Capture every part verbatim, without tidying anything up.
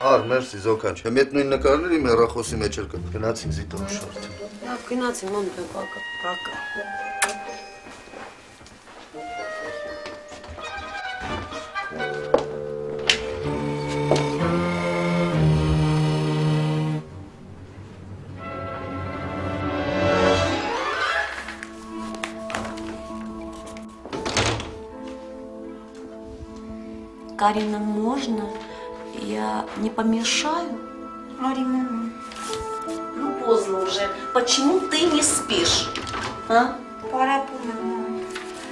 Ար, մերսի, զոքանչ։ Եմ ետ նույն նկարներ իմ հեռախոսի մեջ էր կա։ Գնացինք զիտող շարդին։ Լավ, գնացին, մոմ դե բակա, բակա։ Карина, можно? Я не помешаю? Ари, мама. Ну, поздно уже. Почему ты не спишь? А? Пора помыть, мама.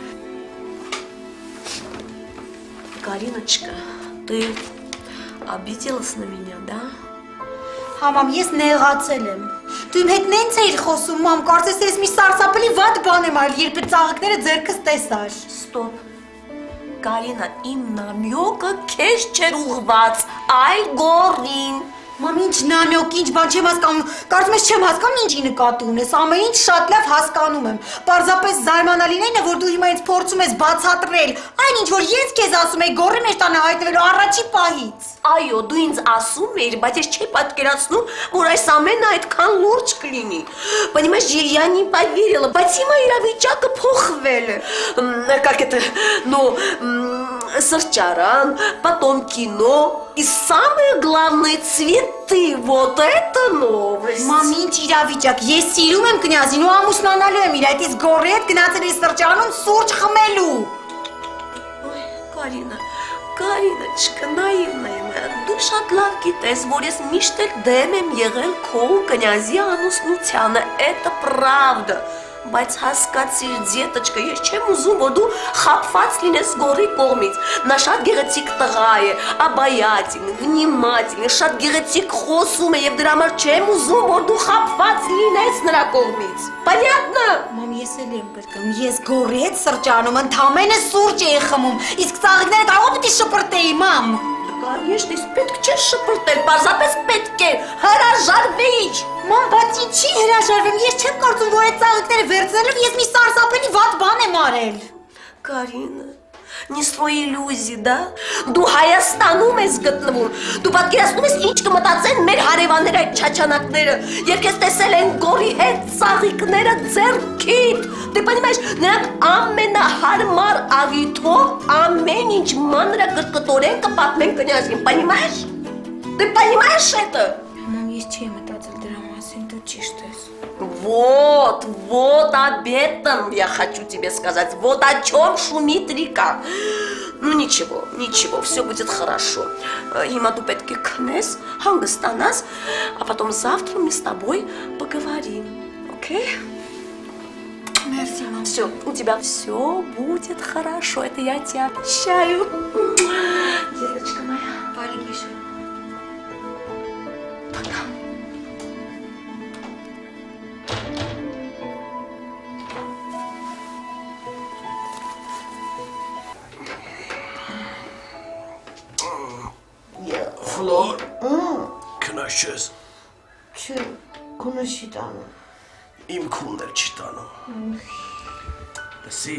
Кариночка, ты обиделась на меня, да? Հա, մամ, ես նեղացել եմ։ Դու իմ հետ նենց էիր խոսում, մամ, կարծես ես մի սարսափելի վատ բան եմ արել, երբ այդ ծաղիկները ձեռքս տեսար։ Ստոպ։ Կարինա, իմ նամյոկը քեզ չեր ուղված, այլ Գոռին։ Մամ, ինչ նամյոկ, ինչ բան չեմ հասկանում, կարծում ես չեմ հասկանում ինչի նկատի ունես, ամեն ինչ շատ լավ հասկանում եմ։ Պարզապես զարմանալին է, որ դու հիմա ինձ փորձում ես բացատրել, այն ինչ որ ես քեզ ասում եի Գոռի մեջ տանը հայտնվելու առաջի պահից։ Այո, դու ինձ ասում էիր, բայց ես չի պատկերացնում, որ այս ամենը այդքան լուրջ կլինի։ Понимаешь, я не поверила, բայց հիմա իրավիճակը փոխվել է։ Как это, ну, сырчаран, потом кино, и самое главное цветы. Вот это новость. Մամ, ինչ իրավիճակ, ես սիրում եմ կնյազին ու ամուսնանալու եմ իր այդ իսկ Գոռի հետ գնացել էի սրճարանում սուրճ խմելու։ Ой, Карина, Կարինочка, նաիվնա եմ, դու շատ լավ գիտես, որ ես միշտ էլ դեմ եմ եղել քո կնյազի ամուսնությանը, это правда, բայց հասկացիր, դետոչկա, ես չեմ ուզում, որ դու խաբված լինես Գոռի կողմից, նա շատ գեղեցիկ տղա է, обаятельный, внимательный, շատ գեղեցիկ խոսում է, եւ դրա համար չեմ ուզում, որ դու խաբված լինես нրա կողմից, понятно? Մամ, ես էլ եմ կրկնում, ես Գոռի հետ սրճարանում ընդամենը սուրճ էի խմում, իսկ ծաղիկները կարող պիտի շպրտեի, մամ։ Конечно, ես պետք չէ շպրտել, պարզապես պետք է հրաժարվեի։ Մամ, բայց ինչի հրաժարվեմ, ես չեմ կարծում, որ այդ ծաղիկները վերցնելով ես մի սարսափելի վատ բան եմ արել։ Կարինա, не строй иллюзий, да? Դու Հայաստանում ես գտնվում, դու պատկերացնում ես ինչ կմտածեն մեր հարևանները այդ չաչանակները, երբ ես տեսել են Գոռի հետ ծաղիկները ձեռքիդ, ты понимаешь, նրանք ամենահարմար աղիթով ամեն ինչ մանրակրկտորեն կպատմեն կնյազին, понимаешь? Ты понимаешь это? Մամ, ես չեմ մտածել դրա մասին, դու ճիշտ ես։ Вот, вот об этом я хочу тебе сказать, вот о чем шумит река. Ну ничего, ничего, все будет хорошо. Հիմա դու պետք է քնես, հանգստանաս, а потом завтра мы с тобой поговорим, окей? Мерси, мам. Все, у тебя все будет хорошо, это я тебе обещаю. Деточка моя. Բարի Пока. Ֆլոր, քնած չես։ Չէ, քունը չի տանում։ Իմ քունն էլ չի տանում։ Լսի։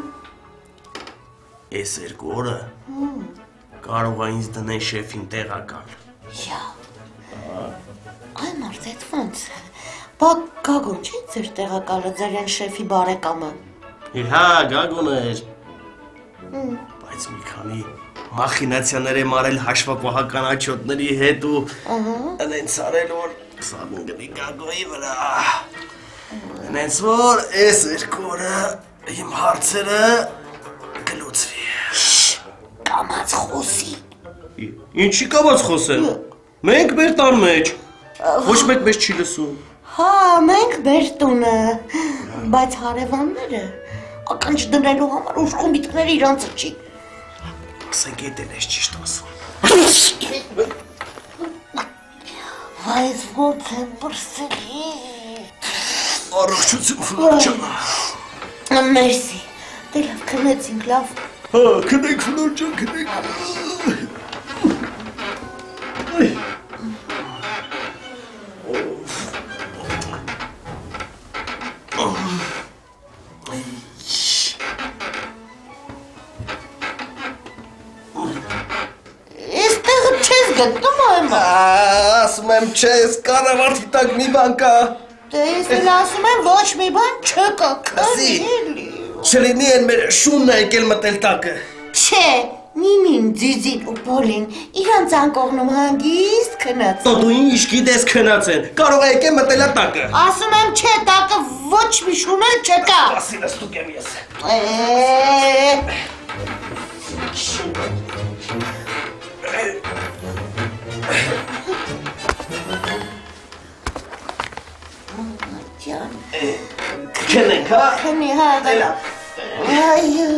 Էս երկու օրը կարող է ինձ դնել շեֆին տեղակալ։ Յա։ Այ մարդ այդ ոնց։ Բա Գագոն չի ձեր տեղակալը ձերյան շեֆի բարեկամը։ Հա, Գագոնը էր։ Բայց մի քանի մախինացիաներ եմ արել հաշվապահական աչոտների հետ ու նենց արել, որ սաղուն գնի Գագոյի վրա։ Նենց որ էս երկու օրը իմ հարցերը կլուծվի։ Կամաց խոսի։ Ինչի կամաց խոսեմ։ Մենք մեր տան մեջ։ Ոչ մեկ մեզ չի լսում։ Հա, մենք մեր տունը, բայց հարևանները ականջ դնելու համար ուշքում միտքները իրանցը չի։ Ասենք էդ էլ ես ճիշտ ասում։ Բայց ոնց եմ բրսելի։ Առողջություն Ֆլոր ջան։ Մերսի, դե լավ քնեցինք, լավ։ Հա, քնենք Ֆլոր ջան, քնենք։ գտնում եմ։ Ասում եմ, չէ, ես կանավարդի տակ մի բան կա։ Դե ես էլ ասում եմ, ոչ մի բան չկա, քանի էլի։ Չլինի են մեր շունն է եկել մտել տակը։ Չէ, Նինին, Ձիձին ու Պոլին իրանց անկողնում հանգիստ քնած։ Դու ինչ գիտես քնած են, կարող է եկել մտել տակը։ Ասում եմ, չէ, տակը ոչ մի շուն էլ չկա։ Ասի նստուկ եմ ես։ Քնենք, հա։ Քնի, հա, դելա։ Այո։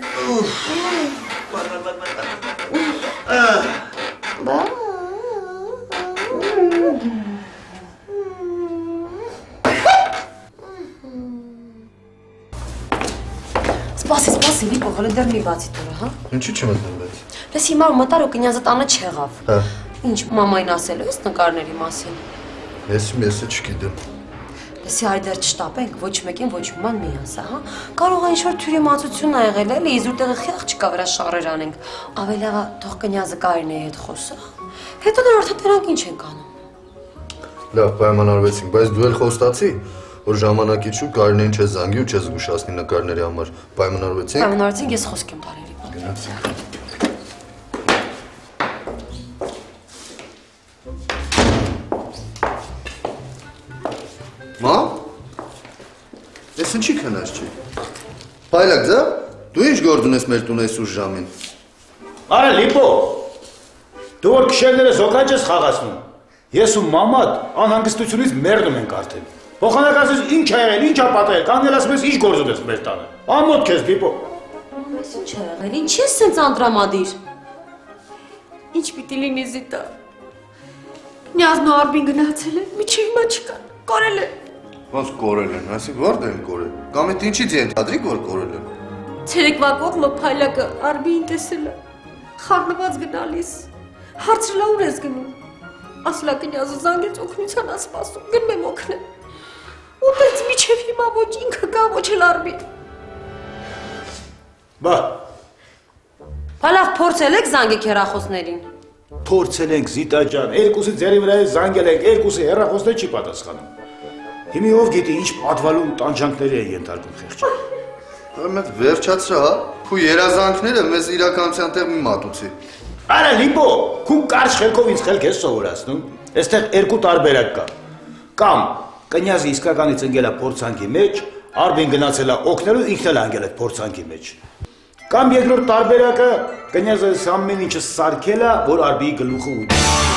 Բա։ Սպասի, սպասի, Լիպո, հələ դեռ մի բացի տորը, հա։ Ինչի՞ չմտնում բայց։ Դες հիմա մտար ու կնյազը տանը չեղավ։ Հա։ Ինչ մամային ասելու ես նկարների մասին։ Ես եսը չգիտեմ։ Լսի այ դեռ չշտապենք, ոչ մեկին ոչ ոման մի ասա, հա։ Կարող է ինչ-որ թյուրիմացություն ա եղել, էլի, իզուր տեղը խիախ չկա վրա շարեր անենք։ Ավելի աղա թող կնյազը Կարինեի հետ խոսա։ Հետո դեռ արդեն նրանք ինչ են կանում։ Լավ, պայմանավորվեցինք, բայց դու էլ խոստացի, որ ժամանակից շուտ Կարինեին չես զանգի ու չես զգուշացնի նկարների համար։ Պայմանավորվեցինք։ Պայմանավորվեցինք, ես խոսք եմ տալի Լիպո։ Գնացինք։ Մամ, ես ինչի քնած չի։ Պայլակ ձա, դու ինչ գործ ունես մեր տուն այս ուշ ժամին։ Արա Լիպո, դու որ քշերները զոքաջ ես խաղացնում։ Ես ու մամատ անհանգստությունից մեռնում ենք արդեն։ Փոխանակածից ինչ ա եղել, ինչ ա պատահել, կանգնել ասում ես ինչ գործ ունես մեր տանը։ Ամոթ քեզ Լիպո։ Մամ, ես ինչ ա եղել, ինչ ես սենց անդրամադիր։ Ինչ պիտի լինի Զիտա։ Նյազն ու Արբին գնացել են, միջի հիմա չկան, կորել են։ Ոնց կորել են, ասի որդ են կորել։ Կամ էդ ինչից ենթադրիկ որ կորել են։ Ցերեկվա կողմը Փայլակը Արբին տեսել է։ Խառնված գնալիս։ Հարցրել ուր ես գնում։ Ասլա կնյազը զանգեց օգնության ասպասում, գնում եմ օգնել։ Ու դից միջև հիմա ոչ ինքը կա, ոչ էլ Արբին։ Բա, Փալավ փորձել եք զանգեք հեռախոսներին։ փորձել ենք Զիտա ջան, երկուսի ձերի վրա զանգել ենք, երկուսի հեռախոսը չի պատասխանում։ Հիմի ով գիտի ինչ պատվալուն տանջանքների է ենթարկում խեղճը։ Մեծ վերջացրա, հա, քու երազանքները մեզ իրականության տեղ մի մատուցի։ Արա Լիպո, քու կարճ խելքով ինձ խելք ես սովորացնում։ Այստեղ երկու տարբերակ կա։ Կամ կնյազը իսկականից ընկել է փորձանքի մեջ, Արբին գնացել է օգնելու, ինքն էլ անգել է փորձանքի մեջ։ Կամ երկրորդ տարբերակը կնյազը ամեն ինչը սարքել է, որ Արբիի գլուխը ուտի։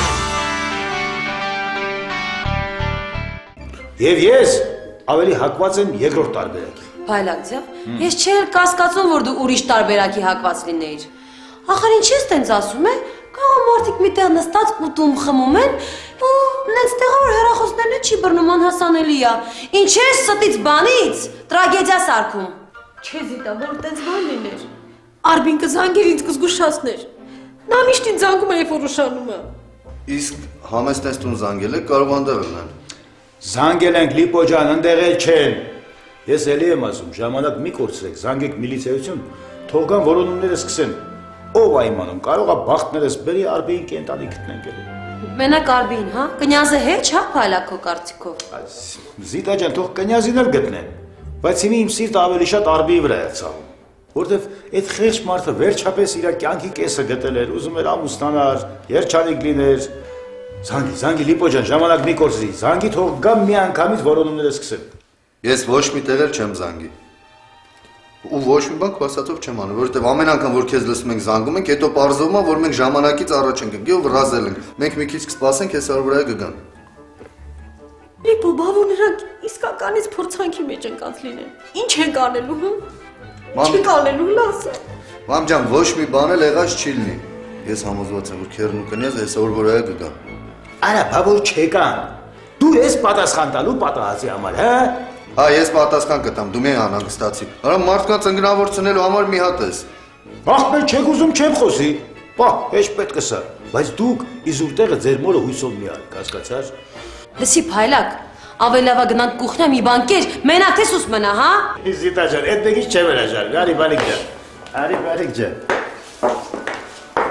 Եվ ես ավելի հակված եմ երկրորդ տարբերակի։ Փայլակ ձյա, ես չէի կասկածում, որ դու ուրիշ տարբերակի հակված լինեիր։ Ախր ինչ ես տենց ասում է, կարող մարդիկ մի տեղ նստած ուտում խմում են, ու նենց տեղը որ հեռախոսներն չի բռնում անհասանելի է։ Ինչ ես ստից բանից, տրագեդիա սարքում։ Չէ Զիտա, որ տենց բան լիներ։ Արբին կզանգեր ինձ կզգուշացներ։ Նա միշտ ինձ զանգում է, երբ որ ուշանում է։ Իսկ համեստես տուն զանգել եք, կարող անդեղ լինեն։ Զանգել ենք Լիպո ջան, ընդեղ էլ չեն։ Ես էլի եմ ասում, ժամանակ մի կորցրեք, զանգեք միլիցիայություն, թող գան որոնումները սկսեն։ Ով է իմանում, կարող է բախտներս բերի Արբիին կենտանի գտնենք էլի։ Մենակ Արբին, հա, կնյազը հետ չա Փայլակ քո կարծիքով։ Զիտա ջան, թող կնյազին էլ գտնեն, բայց հիմի իմ սիրտը ավելի շատ Արբիի վրա է ցավում, որտեվ այդ խեղճ մարդը վերջապես իր կյանքի կեսը գտել էր, ուզում էր ամուսնանալ, երջանիկ լիներ։ Զանգի, զանգի Լիպո ջան, ժամանակ մի կորցրի, զանգի թող գա մի անգամից որոնումները սկսեն։ Ես ոչ մի տեղ էլ չեմ զանգի։ Ու ոչ մի բան քո ասածով չեմ անում, որովհետև ամեն անգամ որ քեզ լսում ենք զանգում ենք, հետո պարզվում է, որ մենք ժամանակից առաջ ենք ընկել ու վրազել ենք։ Մենք մի քիչ կսպասենք, հեսա վրա կգան։ Լիպո, բա որ նրանք իսկականից փորձանքի մեջ ընկած լինեն։ Ինչ են անելու, հա։ Չի կանելու, լասը։ Մամ ջան, ոչ մի բան էլ եղած չի լինի։ Ես համոզված եմ, որ քերն ու կնյազը հեսա վրա կգան։ Արա, բա որ չեկան։ Դու ես պատասխան տալու պատահածի համար, հա։ Հա, ես պատասխան կտամ, դու մի անհանգստացի։ Արա մարդկանց ընկնավոր ցնելու համար մի հատ ես։ Ախպեր չեք ուզում չեմ խոսի։ Բա, հեչ պետք է սա, բայց դուք իզուր տեղը ձեր մորը հույսով մի արեք, հասկացար։ Լսի Փայլակ, ավելի լավ է գնանք կուխնյա մի բան կեր, մենակ ես ուս մնա, հա։ Զիտա ջան, այդ մեկից չեմ հրաժար, արի բարիք ջան։ Արի բարիք ջան։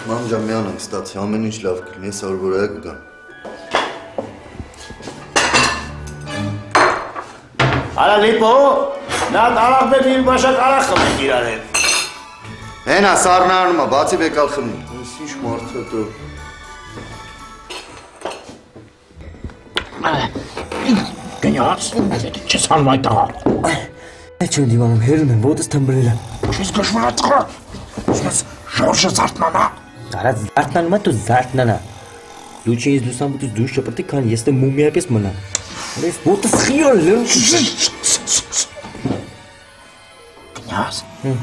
Մամ ջան, մի անենք ստացի, ամեն ինչ լավ կլինի, ես որ որայա կգամ։ Արա լիպո, նա տարախբետ իմ բաշակ արախ խմենք իրար հետ։ Հենա, սարնարնում է, բացի բեկալ խմնի։ Ես ինչ մարդ է դու։ Գնյաց, չես հանում այդ տղա։ Չեմ դիվանում, հերում եմ, ոտս թմբրել եմ։ Չես գշմրա տղա, ուսմես Ժորժը զարդնանա։ Արա զարդնանումա դու զարդնանա։ Դու չի ես լուսամուտից դու շպրտի, քան ես տեմ մումիա պես մնա։ Ես ոտս խիոլ լրում։ Գնյաց,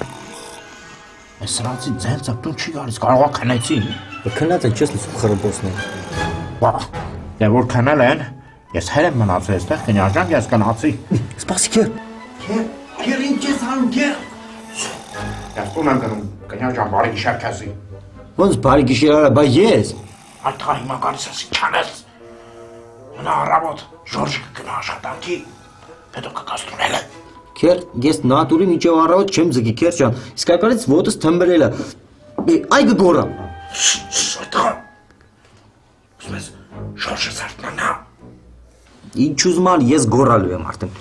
ես սրանցի ձեն ծպտուն չի գալիս, կարողա քնեցին։ Քնած են չես լսում խրմբոսն են։ Վաղ, դե որ քնել են, ես հեր եմ մնացել էստեղ, կնյար ջան, ես կնացի։ Սպասի քեր։ Քեր, քեր ինչ ես հանում, քեր։ Ես տուն եմ գնում, կնյար ջան, բարի գիշեր քեզի։ Ոնց բարի գիշեր արա, բա ես։ Այդ տղա հիմա գալիս ես չանես։ Նա առավոտ Ժորժը կգնա աշխատանքի, հետո կգաստունել է։ Քեր, ես նատուրի միջև առավոտ չեմ ձգի, քեր ջան, իսկականից ոտս թմբրել է։ Այ գգորա։ Շտա։ Ուսմես Ժորժը զարդնանա։ Ինչ ուզում ալ, ես գորալու եմ արդեն։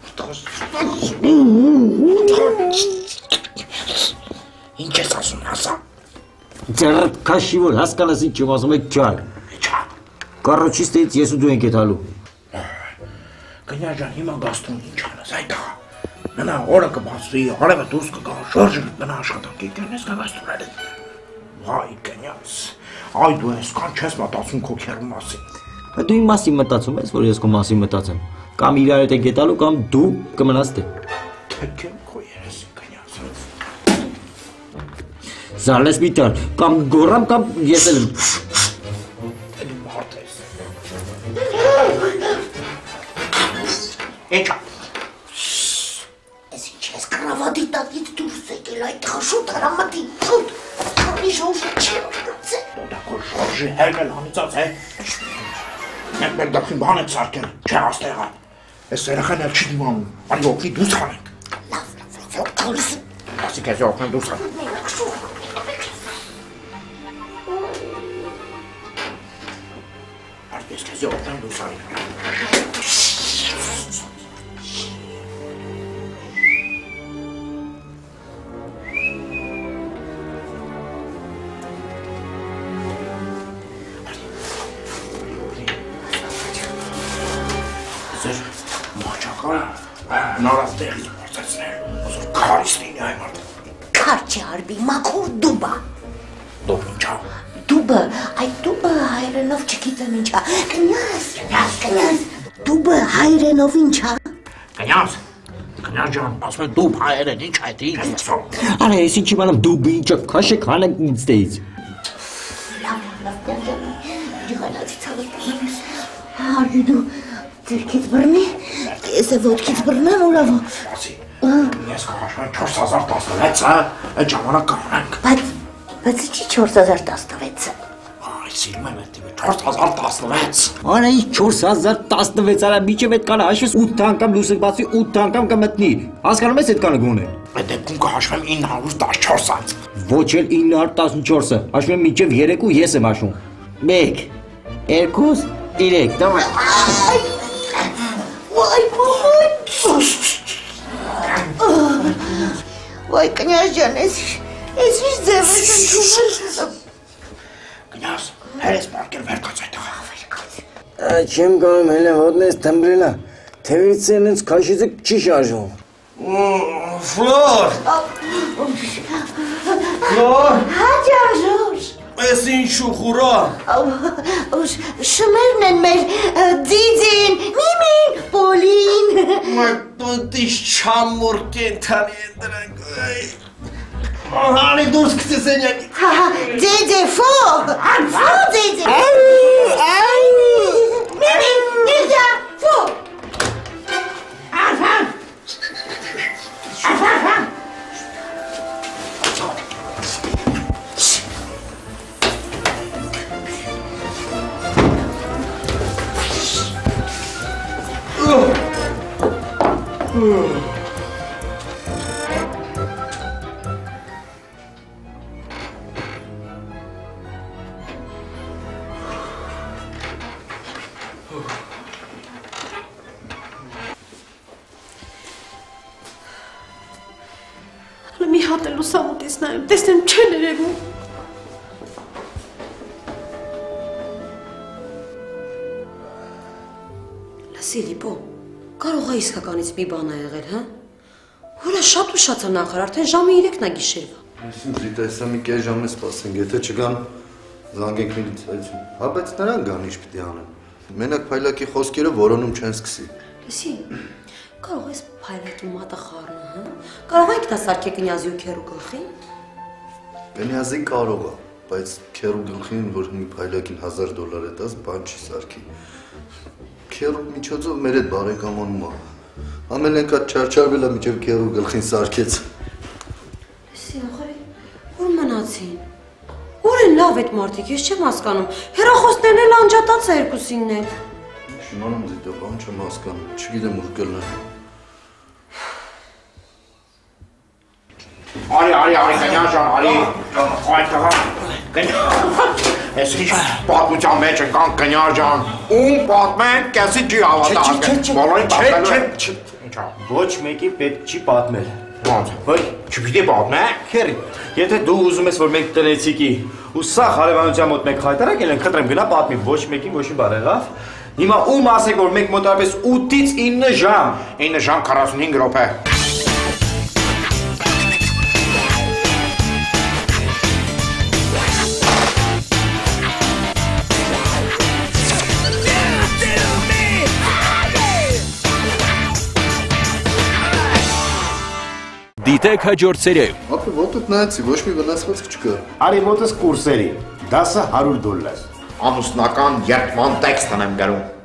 Ինչ ես ասում, հասա։ Ձեռդ քաշի որ հասկանաս ինչ եմ ասում եք չար։ Չա։ Կարոչիստից ես ու դու ենք եթալու։ Կնյար ջան, հիմա գաստուն ինչ անես, այդ տղա։ Ննա օրը կբացվի, արևը դուրս կգա, Ժորժը կգնա աշխատանքի, կերնես կգաստունել է։ Վայ կնյաս, այ դու այսքան չես մտածում քո քեռու մասին։ Դու իմ մասին մտածում ես, որ ես քո մասին մտածեմ։ Կամ իրար հետ եք եթալու, կամ դու կմնաս դե։ Թեքեմ քո երեսին կնյաս։ Զալես միտար, կամ գորամ, կամ ես էլ եմ։ Էլի մարդ ես։ Ինչա։ Ես ինչ ես կրավատի տակից դուրս եկել այդ խաշուտ հրամատի պուտ, քանի Ժորժը չի օրնացել։ Դա քո Ժորժի հերմել անիծած է։ Մենք մեր դեպքին բան եք սարքել, չէ աստեղա։ Ես երեխան էլ չի դիմանում, արի օգնի դուրս խանենք։ Լավ, լավ, լավ, գալիս եմ։ Ասի քեզ օգնեմ դուրս խանենք։ Արի ես քեզ օգնեմ դուրս խանենք։ Նորած տեղից գործեցնել, ոսոր քարիս լինի այ մարդ։ Քար չի արբի, մաքուր դուբա։ Դուբ ինչա։ Դուբը, այդ դուբը հայրենով չգիտեմ ինչա։ Կնյաս, կնյաս, կնյաս, դուբը հայրենով ինչա։ Կնյաս, կնյար ջան, ասում են դուբ հայերեն ինչ այդ ինչ ասում։ Արա ես ինչ իմանամ դու ինչա քաշեք հանեք ինձ տեից։ Լավ, լավ, կնյաս, ջղանացի ցավը։ Արի դու ձերքից բռնի, ես է ոտքից բռնեմ ու լավո։ Ասի, ես կհաշվեմ չորս հազար տասնվեց, այդ ժամանակ կմնենք։ Բայց, բայց ինչի չորս հազար տասնվեցը։ Այ սիրում եմ այդ տիպը, չորս հազար տասնվեց։ Արա ինչ չորս հազար տասնվեց, արա միջև այդ կանը հաշվես ութ անգամ լուսը բացի ութ անգամ կմտնի։ Հասկանում ես այդ կանը գոնե։ Այդ դեպքում կհաշվեմ ինը հարյուր տասնչորսը։ Ոչ էլ ինը հարյուր տասնչորսը, հաշվեմ միջև երեք ու ես եմ հաշվում։ մեկ, երկու, երեք, դավայ։ Վայ, Վայ, կնյաս ջան, ես ինչ ձև ես ընդունել։ Կնյաս, հերես պարկել վերկաց այդ տղա։ Չեմ գանում հելը ոտնես թմբրելա, թևից ենենց քաշիցը չի շարժում։ Ֆլոր։ Ֆլոր։ Հաճա Ժորժ։ Ես ինչու խուրա։ Շմերն են մեր դիդին, միմին, պոլին։ Մատոտիշ չամոր կենթանի են դրանք։ Հանի դուրս կծես ենյակի։ Դեդե ֆո, ֆո դեդե։ Միմին, դեդե ֆո։ հատ էլ լուսամուտից նայում, տեսնեմ չեն երևում։ Լսի Լիպո, կարող է իսկականից մի բան ա եղել, հա? Հորա շատ ուշացա նախար, արդեն ժամը երեքն ա գիշերվա։ Այսինքն զիտ այսա մի կես ժամ է սպասենք, եթե չգան զանգենք միլիցիայից։ Հա բայց նրանք գան ինչ պիտի անեն։ Մենակ Փայլակի խոսքերը որոնում չեն սկսի։ Լսի, կարող ես Փայլակի մատը խառնա, հա? Կարող եք դա սարքե կնյազի ու քերու գլխին։ Կնյազին կարող է, բայց քերու գլխին, որ մի Փայլակին հազար դոլար է տաս, բան չի սարքի։ Քերու միջոցով մեր այդ բարեկամանում է։ Ամեն անգամ չարչարվել է միջև քերու գլխին սարքեց։ Լսի, ախր, որ մնացին։ Ուր են լավ այդ մարդիկ, ես չեմ հասկանում։ Հեռախոսներն էլ անջատած է երկուսինն էլ։ Շիմանում զիտը, բան չեմ հասկանում, չգիտեմ ուր կլնեմ։ Արի, արի, արի, կնյա ջան, արի, այդ տղա, ես ինչ պատմության մեջ ընկանք կնյա ջան, ում պատմենք, կեսի չի հավատացել, բոլորին պատմել է։ Ոչ մեկի պետք չի պատմել։ Ոնց, ոյ, չպիտի պատմե՞ք։ Քերի, եթե դու ուզում ես, որ մենք տնեցիքի ու սա հարևանության մոտ մեկ հայտարարել են, խնդրեմ գնա պատմի, ոչ մեկին ոչ մի բան եղավ։ Հիմա ում ասեք, որ մենք մոտավորապես ութից ինը ժամ, ինը ժամ քառասունհինգ րոպե։ Դիտեք հաջորդ սերիայում։ Ապա ոտդ նայեցի, ոչ մի վնասվածք չկա։ Արի ոտս կուրսերի, դասը հարյուր դոլար։ Ամուսնական երդման տեքստ եմ գրում։